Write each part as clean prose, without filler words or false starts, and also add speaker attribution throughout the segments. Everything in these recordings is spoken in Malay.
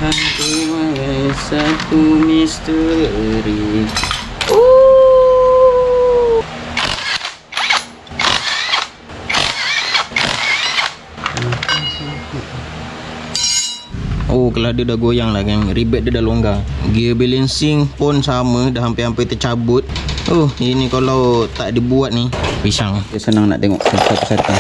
Speaker 1: hadir satu misteri. Oh, kalau dia dah goyang lah kan. Ribet dia dah longgar. Gear balancing pun sama, dah hampir-hampir tercabut. Oh, ini kalau tak dibuat ni pisang. Dia senang nak tengok satu-satu.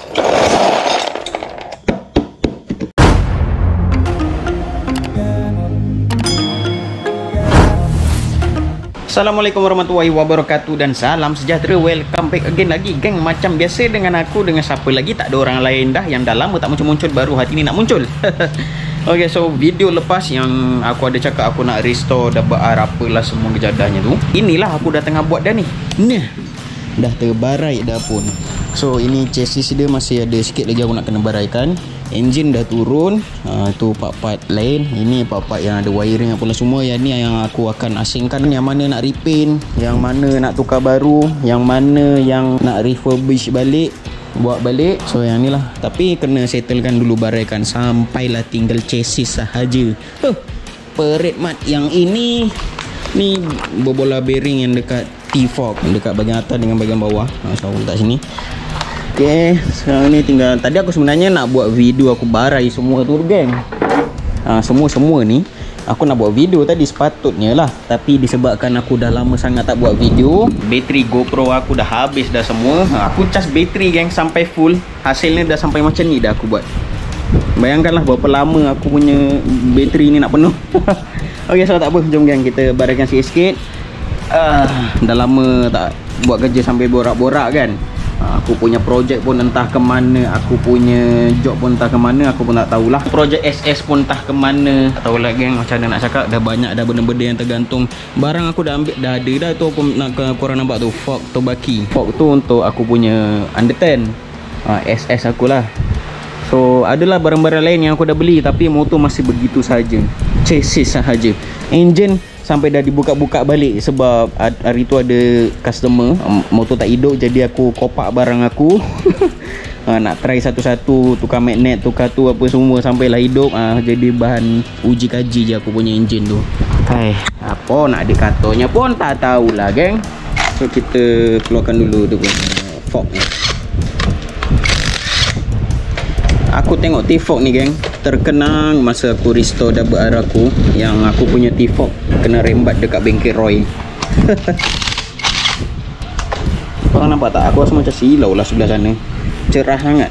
Speaker 1: Assalamualaikum warahmatullahi wabarakatuh dan salam sejahtera. Welcome back again lagi geng. Macam biasa dengan aku, dengan siapa lagi, tak ada orang lain dah. Yang dah lama tak muncul-muncul, baru hari ni nak muncul. Okay, so video lepas yang aku ada cakap aku nak restore double R apalah semua kejadahnya tu, inilah aku dah tengah buat dah ni. Nah, dah terbarai dah pun. So ini chassis dia masih ada sikit lagi aku nak kena baraikan. Engine dah turun. Tu part-part lain. Ini part-part yang ada wiring apalah semua. Yang ni yang aku akan asingkan. Yang mana nak repaint, yang mana nak tukar baru, yang mana yang nak refurbish balik, buat balik. So yang ni lah. Tapi kena settlekan dulu, baraikan. Sampailah tinggal chassis sahaja. Perit mat. Yang ini ni berbola bearing yang dekat T-fork, dekat bahagian atas dengan bahagian bawah. So aku letak sini. Okay, sekarang ni tinggal. Tadi aku sebenarnya nak buat video aku barai semua tu geng. Semua ni aku nak buat video tadi sepatutnya lah. Tapi disebabkan aku dah lama sangat tak buat video, bateri GoPro aku dah habis dah semua. Aku cas bateri geng sampai full. Hasilnya dah sampai macam ni dah aku buat. Bayangkanlah berapa lama aku punya bateri ni nak penuh. Okay, so tak apa, jom geng kita baraikan sikit-sikit. Dah lama tak buat kerja sampai borak-borak kan. Aku punya projek pun entah ke mana, aku punya job pun entah ke mana, aku pun tak tahulah. Projek SS pun entah ke mana, tak tahulah geng, macam mana nak cakap. Dah banyak dah benda-benda yang tergantung. Barang aku dah ambil, dah ada dah tu. Aku nak korang nampak tu, fork Tobaki. Fork tu untuk aku punya under 10 SS aku lah. So adalah barang-barang lain yang aku dah beli, tapi motor masih begitu saja. Chassis sahaja. Engine sampai dah dibuka-buka balik sebab hari tu ada customer, motor tak hidup, jadi aku kopak barang aku. Nak try satu-satu, tukar magnet, tukar tu apa semua sampailah hidup. Jadi bahan uji kaji je aku punya engine tu. Hai, apa nak dikatanya pun tak tahulah geng. So kita keluarkan dulu tu punya fork ni. Aku tengok T-fork ni geng, terkenang masa aku restore double R aku, yang aku punya T-fork kena rembat dekat bengkel Roy. Korang nampak tak? Aku rasa macam silau lah sebelah sana. Cerah sangat.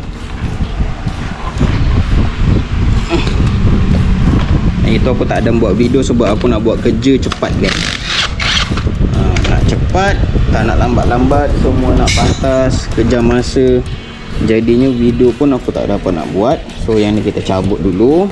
Speaker 1: Itu aku tak ada buat video sebab aku nak buat kerja cepat geng. Nak cepat, tak nak lambat-lambat, semua nak pantas, kejar masa. Jadinya video pun aku tak dapat nak buat. So yang ni kita cabut dulu.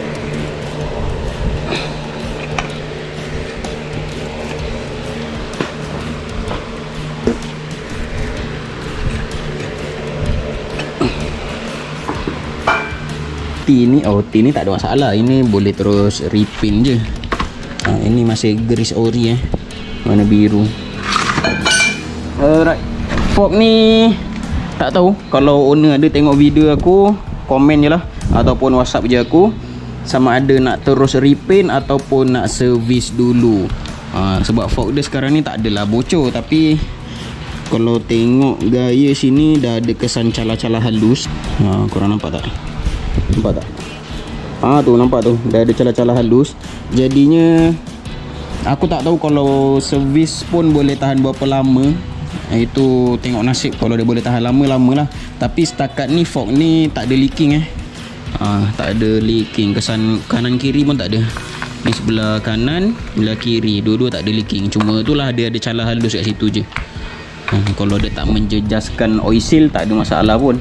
Speaker 1: T ni, T ni tak ada masalah. Ini boleh terus repaint je. Ini masih grease ori warna biru. Alright. Fork ni tak tahu, kalau owner ada tengok video aku, komen je lah, ataupun WhatsApp je aku, sama ada nak terus repaint ataupun nak servis dulu. Sebab fork dia sekarang ni tak adalah bocor, tapi kalau tengok gaya sini dah ada kesan calah-calah halus. Korang nampak tak? Nampak tak? Tu nampak tu, dah ada calah-calah halus. Jadinya aku tak tahu kalau servis pun boleh tahan berapa lama. Itu tengok nasib. Kalau dia boleh tahan lama-lama lah. Tapi setakat ni fork ni tak ada leaking tak ada leaking. Kesan kanan kiri pun tak ada. Ni sebelah kanan, sebelah kiri, dua-dua tak ada leaking. Cuma itulah dia ada calah halus kat situ je. Kalau dia tak menjejaskan oil seal, tak ada masalah pun.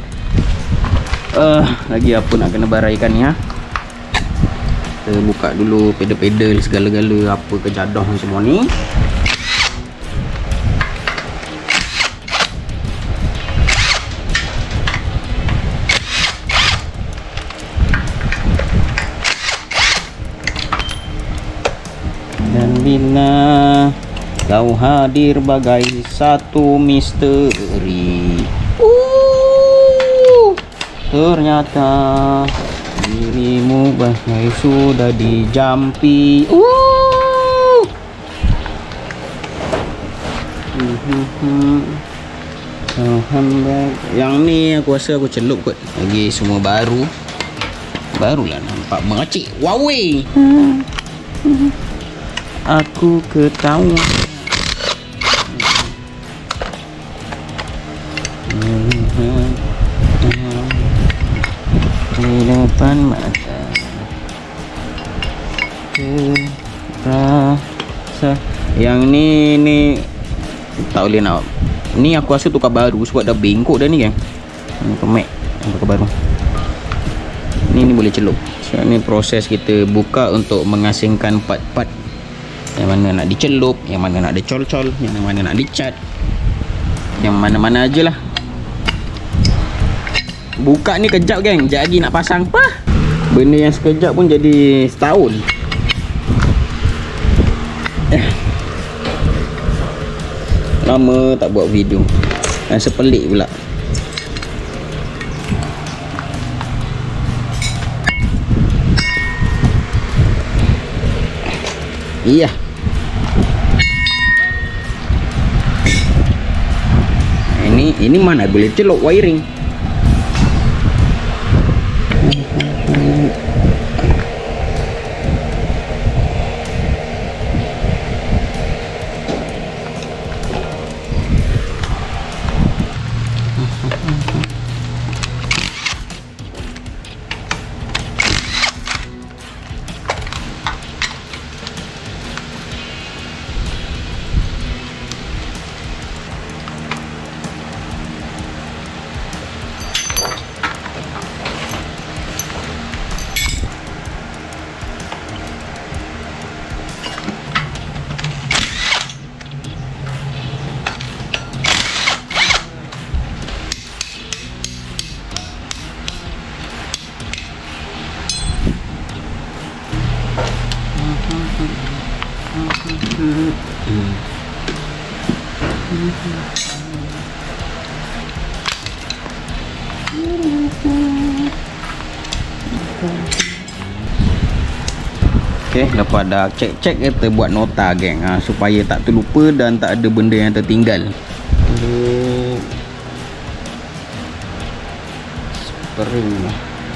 Speaker 1: Lagi apa nak kena baraikan ni Kita buka dulu pedal-pedal segala-gala, apa kejadah semua ni. Dan bila kau hadir bagai satu misteri, ternyata Dirimu bahkan sudah dijampi. Yang ni aku rasa aku celup kot. Lagi semua baru. Barulah nampak mengacik. Huawei. Aku ketawa. Di depan mata terasa. Yang ni tak boleh nak. Ni aku rasa tukar baru sebab dah bengkok dah ni kan. Ni kemek tukar baru. Ni boleh celup. So ni proses kita buka untuk mengasingkan part-part yang mana nak dicelup, yang mana nak dicol-col, yang mana nak dicat, yang mana-mana aje lah. Buka ni kejap geng, sekejap lagi nak pasang apa? Benda yang sekejap pun jadi setahun. Lama tak buat video. Rasa pelik pula. Iya. Ini mana boleh celup wiring. Okay, lepas dah cek-cek kita buat nota geng, supaya tak terlupa dan tak ada benda yang tertinggal. Spring lah.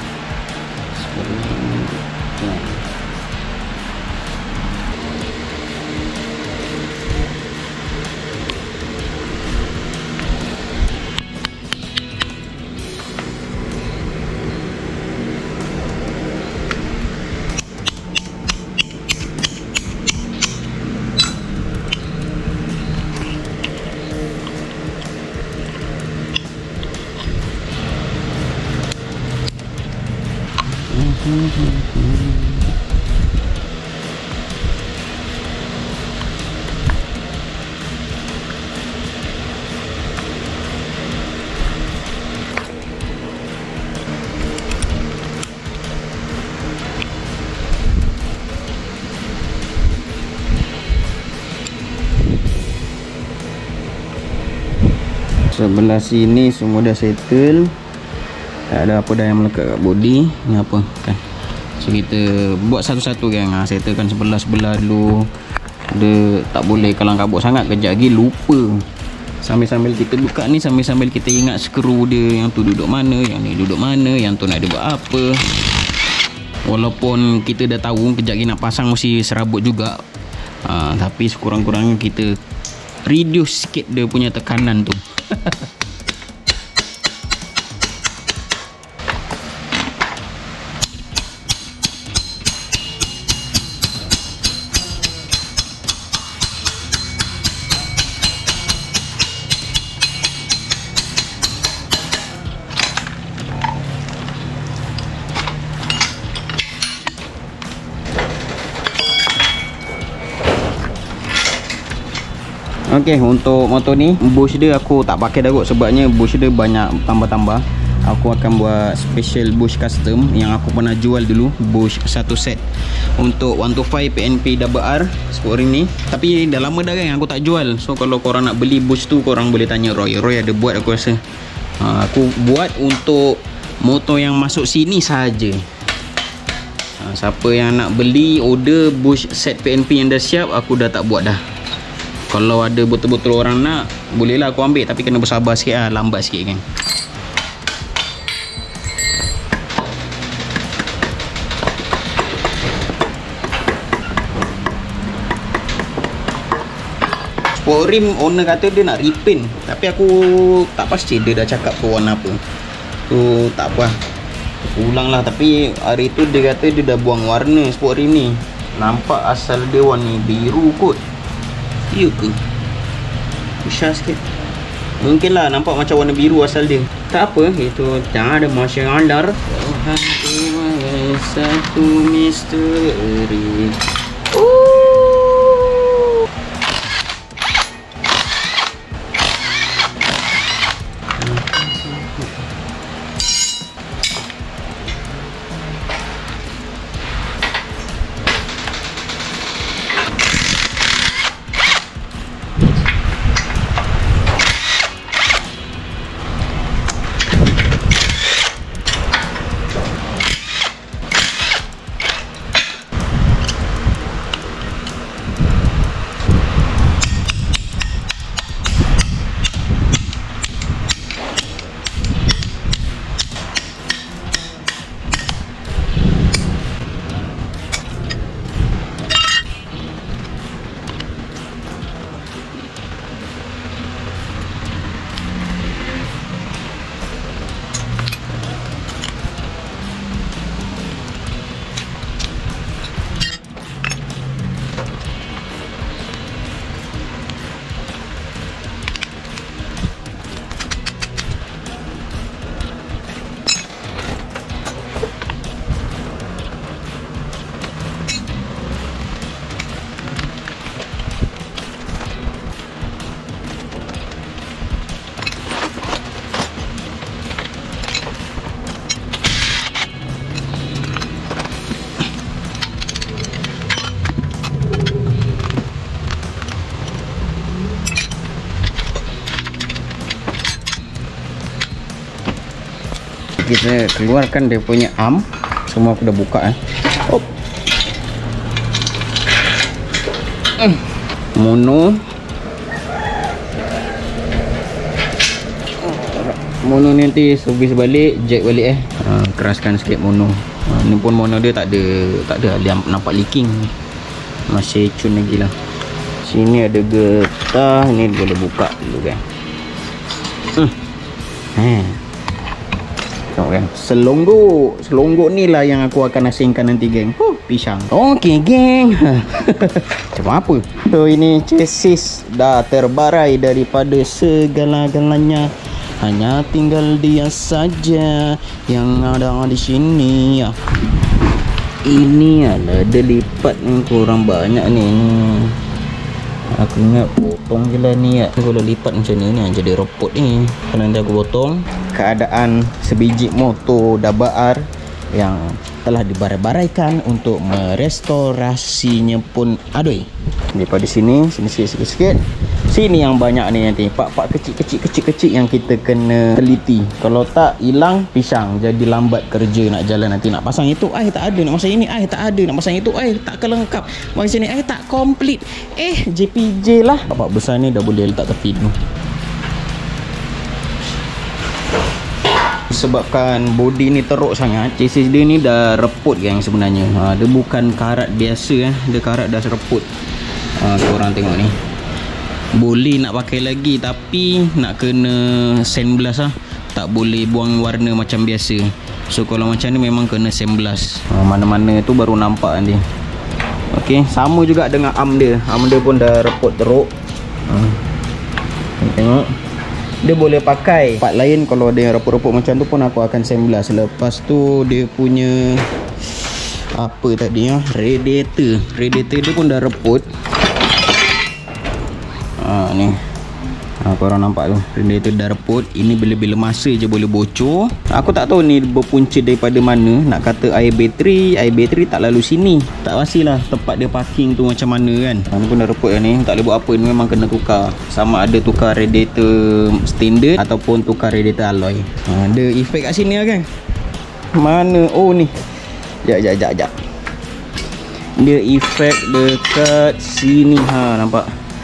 Speaker 1: Sebelah sini semua dah settle. Tak ada apa dah yang melekat kat body. Ni apa kan. So kita buat satu-satu geng. Settlekan sebelah-sebelah dulu. Dia tak boleh kalang kabut sangat, kejap lagi lupa. Sambil-sambil kita buka ni, sambil-sambil kita ingat skru dia. Yang tu duduk mana, yang ni duduk mana, yang tu nak dia buat apa. Walaupun kita dah tahu kejap lagi nak pasang mesti serabut juga. Tapi sekurang-kurangnya kita reduce sikit dia punya tekanan tu. Okey, untuk motor ni bush dia aku tak pakai dah kot, sebabnya bush dia banyak tambah-tambah. Aku akan buat special bush custom yang aku pernah jual dulu, bush satu set untuk 125 PNP double R sport ring ni. Tapi dah lama dah kan aku tak jual. So kalau korang nak beli bush tu, korang boleh tanya Roy. Roy ada buat aku rasa. Aku buat untuk motor yang masuk sini saja. Siapa yang nak beli order bush set PNP yang dah siap, aku dah tak buat dah. Kalau ada betul-betul orang nak, bolehlah aku ambil, tapi kena bersabar sikit lah, lambat sikit kan. Sport rim owner kata dia nak repaint, tapi aku tak pasti dia dah cakap tu warna apa. Tu tak apa, ulang lah. Tapi hari tu dia kata dia dah buang warna sport rim ni. Nampak asal dia warna biru kot. Ya ke? Usah sikit. Mungkin lah nampak macam warna biru asal dia. Tak apa, itu tak ada masalah. Satu misteri. Kita keluarkan dia punya arm. Semua aku dah buka mono ni nanti servis balik, jack balik keraskan sikit mono. Ni pun mono dia tak ada dia nampak leaking, masih cun lagi lah. Sini ada getah ni, boleh buka dulu kan. Tengok kan, selonggok ni lah yang aku akan asingkan nanti geng. Pisang. Okey geng. Macam apa? So ini chassis dah terbarai daripada segala-galanya. Hanya tinggal dia saja yang ada di sini. Ini adalah dia lipat ni kurang banyak ni. Aku ingat potong je lah ni Kalau lipat macam ni jadi repot ni. Kalau nanti aku potong. Keadaan sebiji motor Dabar yang telah dibarai-baraikan untuk merestorasinya pun adoi. Daripada sini sikit. Sini yang banyak ni nanti. Part-part kecil-kecil yang kita kena teliti. Kalau tak hilang pisang, jadi lambat kerja nak jalan nanti. Nak pasang itu air tak ada, nak pasang ini air tak ada, nak pasang itu air tak kelengkap, pasang sini air tak komplit. JPJ lah. Part besar ni dah boleh letak tepi tu. Sebabkan body ni teruk sangat, chassis dia ni dah reput gang sebenarnya. Dia bukan karat biasa dia karat dah sereput. Korang tengok ni. Boleh nak pakai lagi, tapi nak kena sandblast tak boleh buang warna macam biasa. So kalau macam ni memang kena sandblast. Mana-mana tu baru nampak nanti. Okey, sama juga dengan arm dia. Arm dia pun dah reput teruk. Tengok. Dia boleh pakai part lain. Kalau ada yang reput-reput macam tu pun aku akan sandblast. Lepas tu dia punya apa tadi radiator dia pun dah reput. Ni korang nampak tu, radiator dah reput. Ini bila-bila masa je boleh bocor. Aku tak tahu ni berpunca daripada mana. Nak kata air bateri tak lalu sini. Tak pastilah tempat dia parking tu macam mana kan. Ni pun dah reput ni. Tak boleh buat apa, ni memang kena tukar. Sama ada tukar radiator standard ataupun tukar radiator alloy. Ada efek kat sini lah kan. Mana? Oh ni. Jap. Dia efek dekat sini, ha, nampak.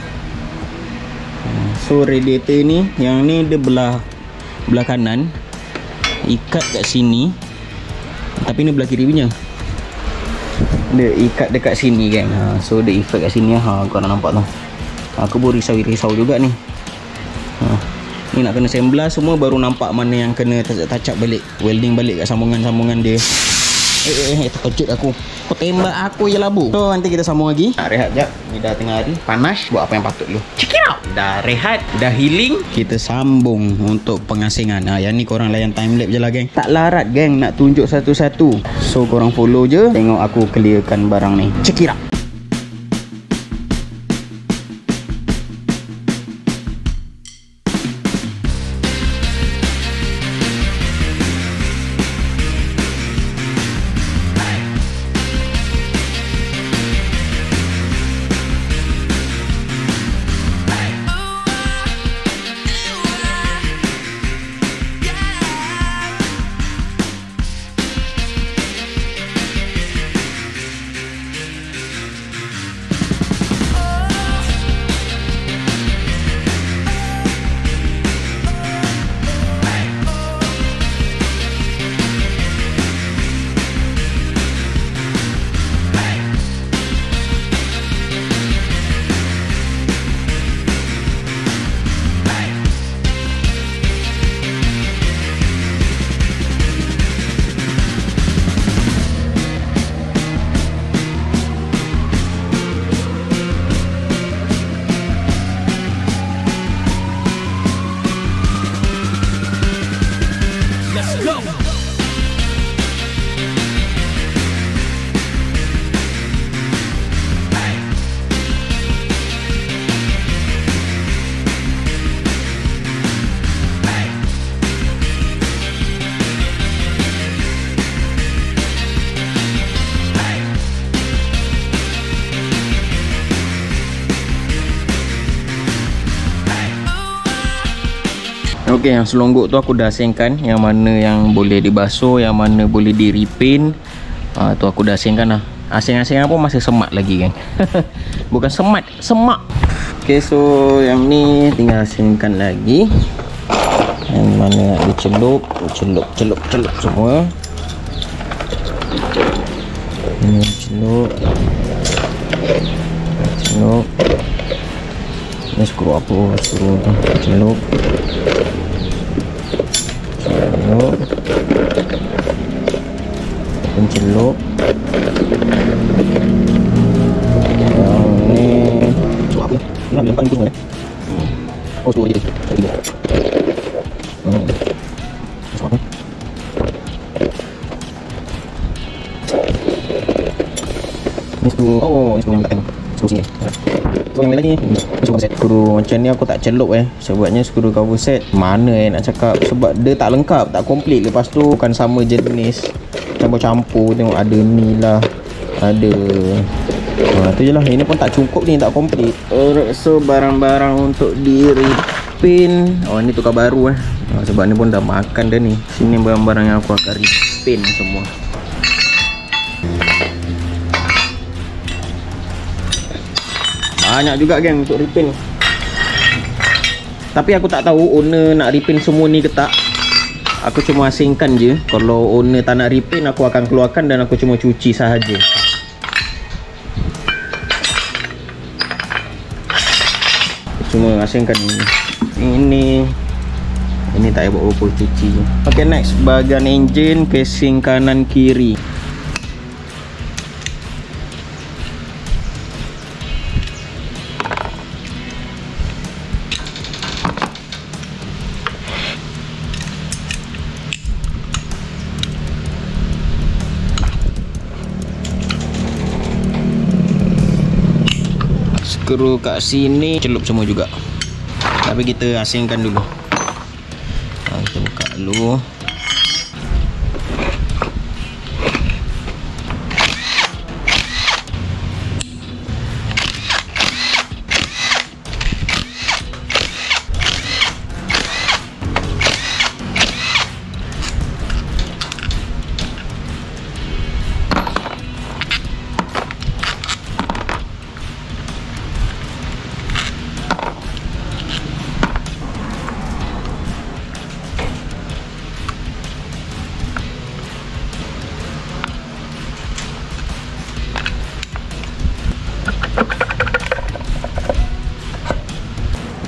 Speaker 1: So radiator ni, yang ni dia belah kanan, ikat kat sini. Tapi ni belah kiri punya. Dia ikat dekat sini kan. So dia efek kat sini, ha, kau nak nampak tu. Aku pun risau juga ni. Ni nak kena semblah semua baru nampak mana yang kena touch up balik, welding balik kat sambungan-sambungan dia. Terkejut aku. Kau tembak aku je labu. So nanti kita sambung lagi. Rehat jap. Ni dah tengah hari panas. Buat apa yang patut dulu. Check it out. Dah rehat, dah healing. Kita sambung untuk pengasingan. Yang ni korang layan timelapse je lah geng. Tak larat geng nak tunjuk satu-satu. So korang follow je. Tengok aku clearkan barang ni. Check it out. Okey, yang selonggok tu aku dah asingkan. Yang mana yang boleh dibasuh, yang mana boleh di repaint, tu aku dah asingkan lah. Asing-asingan pun masih semak lagi kan. Bukan semat, semak. Okey, so yang ni tinggal asingkan lagi. Yang mana nak dicelup, celup semua. Ini celup. Ini skru apa? Skru tu celup. Pencelup. Yang ni apa? Nak lempar itu semua ya? Oh, tu dia. Apa? Ni skru. Oh, ni skru yang belakang. Skru sini. So yang lagi skru macam ni aku tak celup sebabnya skru cover set mana nak cakap, sebab dia tak lengkap, tak komplit. Lepas tu bukan sama jenis, campur-campur. Tengok ada ni lah, ada tu je lah. Ini pun tak cukup ni, tak komplit. Alright, so barang-barang untuk di repaint. Oh, ni tukar baru sebab ni pun dah makan dah ni. Sini barang-barang yang aku akan repaint semua. Banyak juga geng untuk repaint. Tapi aku tak tahu owner nak repaint semua ni ke tak. Aku cuma asingkan je. Kalau owner tak nak repaint, aku akan keluarkan dan aku cuma cuci sahaja. Cuma asingkan ini. Ini tak payah buat apa, cuci je. Okay, next bahagian enjin, casing kanan kiri. Skru kat sini celup semua juga. Tapi kita asingkan dulu. Kita buka dulu.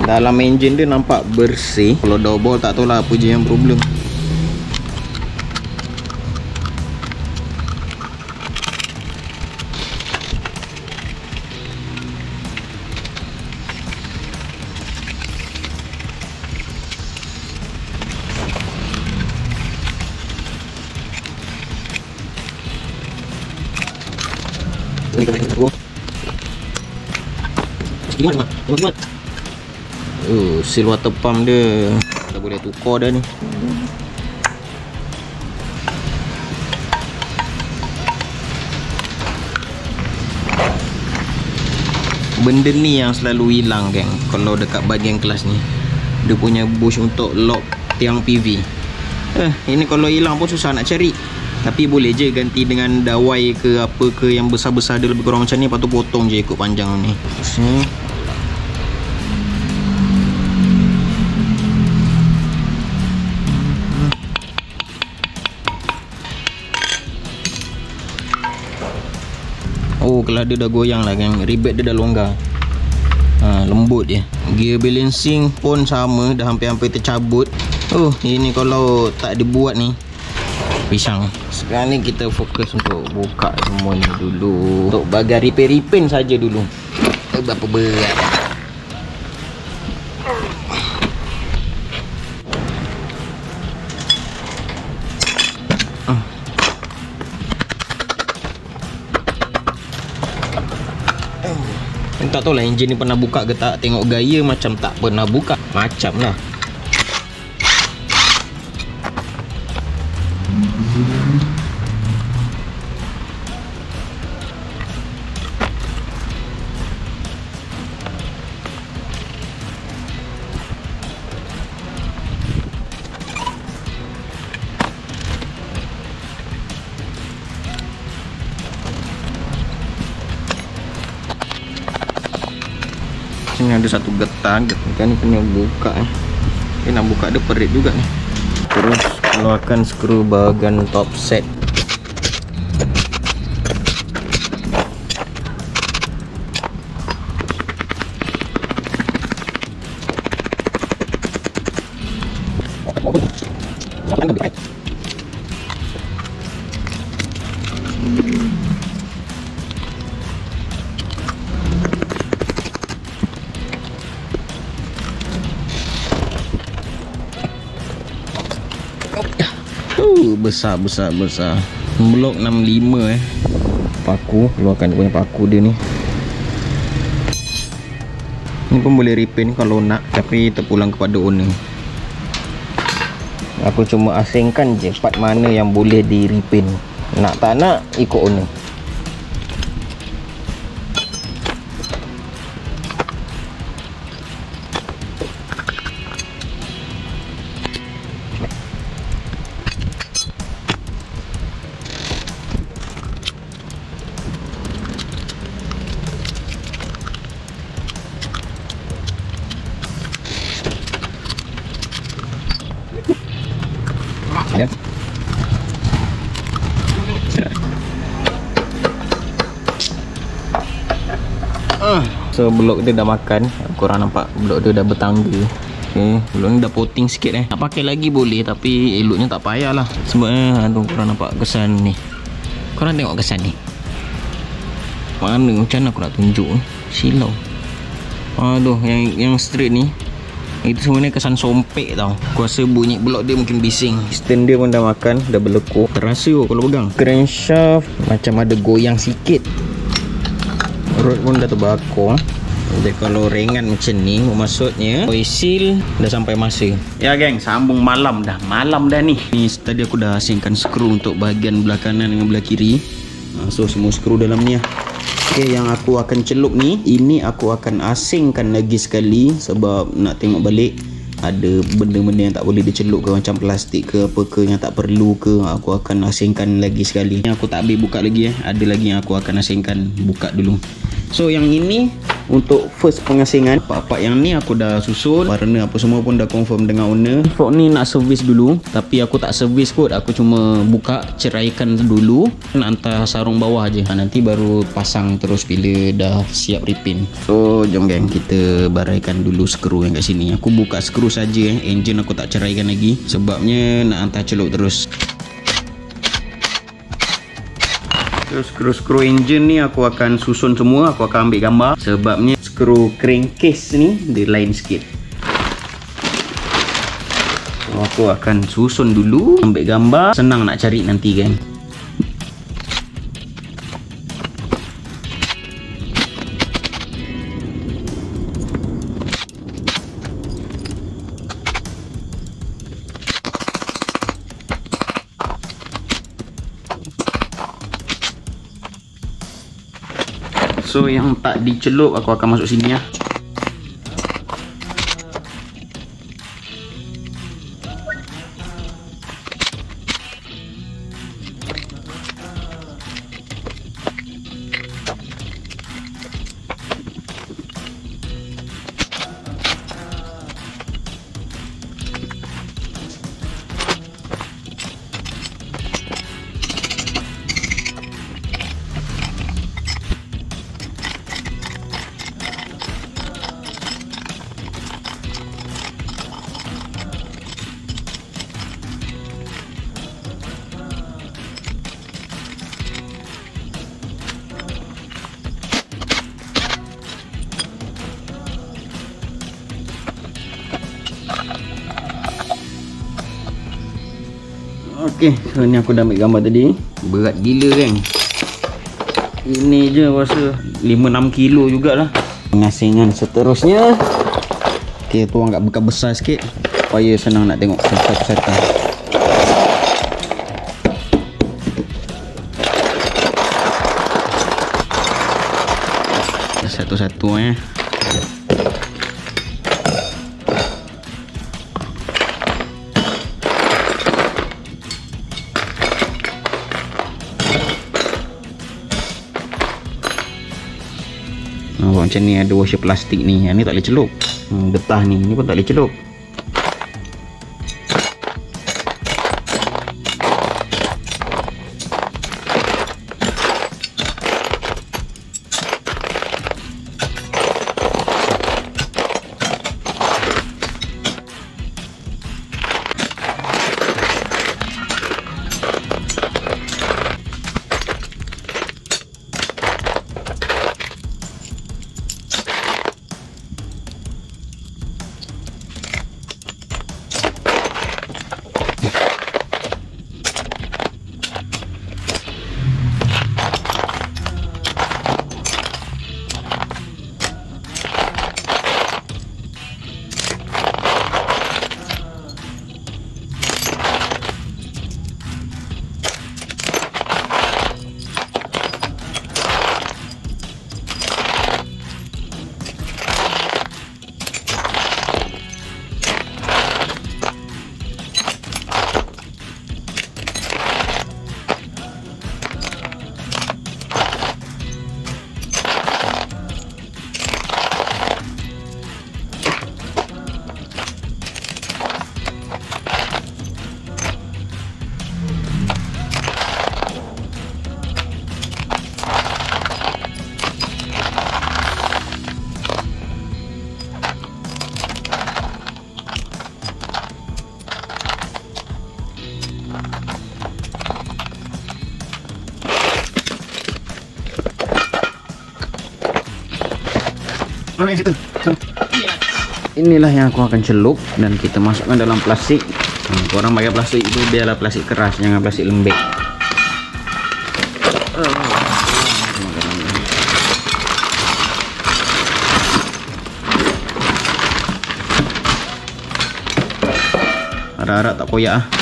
Speaker 1: Dalam enjin dia nampak bersih. Kalau double tak tahu lah apa je yang problem. Seal water pump dia dah boleh tukar dah ni. Benda ni yang selalu hilang geng kalau dekat bahagian kelas ni. Dia punya bush untuk lock tiang PV. Ini kalau hilang pun susah nak cari. Tapi boleh je ganti dengan dawai ke apa ke yang besar-besar dia lebih kurang macam ni. Lepas tu potong je ikut panjang ni. Oh, kalau dia dah goyang lah kan. Ribet dia dah longgar. Lembut je. Gear balancing pun sama. Dah hampir-hampir tercabut. Oh, ini kalau tak dibuat ni pisang. Sekarang ni kita fokus untuk buka semua ni dulu. Untuk bahagian repair saja dulu. Berapa berat. Tak tahu lah enjin ni pernah buka ke tak. Tengok gaya macam tak pernah buka. Macam lah. Sini ada satu getah ni kena buka Dia nak buka dia perit juga ni. Terus keluarkan skru bahagian top set. Besar blok 65 paku. Keluarkan dia punya paku dia ni. Ni pun boleh repair kalau nak, tapi terpulang kepada owner. Aku cuma asingkan je part mana yang boleh di repair. Nak tak nak ikut owner. Ya. So blok dia dah makan. Korang nampak blok dia dah bertangga. Okay, blok ni dah potting sikit Nak pakai lagi boleh, tapi eloknya tak payah lah. Sebab aduh, korang nampak kesan ni. Korang tengok kesan ni. Mana macam mana aku nak tunjuk silau. Aduh, yang straight ni itu sebenarnya kesan sompek tau. Aku rasa bunyi blok dia mungkin bising. Piston dia pun dah makan, dah berlekuk. Terasa kalau pegang. Crankshaft macam ada goyang sikit. Rod pun dah terbakar. Jadi kalau ringan macam ni, maksudnya oil seal dah sampai masa. Ya geng, sambung malam dah. Malam dah ni. Ni tadi aku dah asingkan skru untuk bahagian belah kanan dengan belah kiri. So semua skru dalam ni lah. Okay, yang aku akan celup ni, ini aku akan asingkan lagi sekali. Sebab nak tengok balik ada benda-benda yang tak boleh dicelup ke, macam plastik ke apa ke yang tak perlu ke. Aku akan asingkan lagi sekali. Yang aku tak habis buka lagi Ada lagi yang aku akan asingkan buka dulu. So yang ini untuk first pengasingan. Apa-apa yang ni aku dah susun, warna apa semua pun dah confirm dengan owner. Fork ni nak servis dulu, tapi aku tak servis kot, aku cuma buka, ceraikan dulu, nak hantar sarung bawah je. Nanti baru pasang terus bila dah siap repaint. So jom geng, kita baraikan dulu skru yang kat sini. Aku buka skru saja, engine aku tak ceraikan lagi sebabnya nak hantar celup terus. Skru engine ni aku akan susun semua, aku akan ambil gambar sebabnya skru crankcase ni dia lain sikit. So, aku akan susun dulu, ambil gambar, senang nak cari nanti kan. So yang tak dicelup aku akan masuk sini ya. Okey, so ni aku dah ambil gambar tadi. Berat gila kan. Ini je rasa 5-6 kilo jugalah. Pengasingan seterusnya. Okey, tuang kat bekas besar sikit supaya senang nak tengok satu-satu. Satu-satu macam ni ada washer plastik ni. Yang ni tak boleh celup. Getah ni pun tak boleh celup. Inilah yang aku akan celup dan kita masukkan dalam plastik. Korang pakai plastik itu biarlah plastik keras, jangan plastik lembek. Harap-harap tak koyak ah.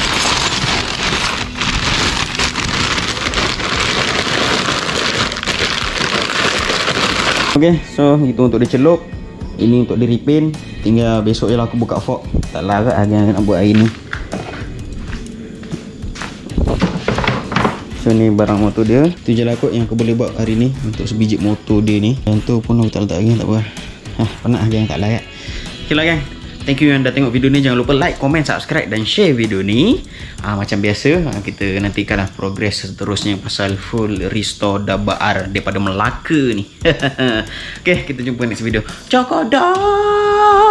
Speaker 1: Okey, so itu untuk dicelup. Ini untuk di repaint. Tinggal besok je lah aku buka fork. Tak larat lagi nak buat hari ni. So So ni barang motor dia. Tu je lah kot yang aku boleh buat hari ni untuk sebiji motor dia ni. Yang tu pun aku tak letak lagi, tak apa. Penat geng, tak layak. Okay lah geng, thank you yang dah tengok video ni. Jangan lupa like, komen, subscribe dan share video ni. Macam biasa, kita nantikanlah progres seterusnya pasal full restore Dabar daripada Melaka ni. Okay, kita jumpa next video. Cakadah.